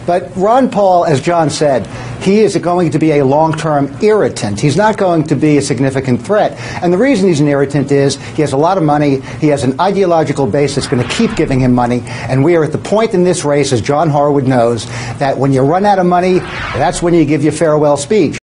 But Ron Paul, as John said, he is going to be a long-term irritant. He's not going to be a significant threat. And the reason he's an irritant is he has a lot of money. He has an ideological base that's going to keep giving him money. And we are at the point in this race, as John Harwood knows, that when you run out of money, that's when you give your farewell speech.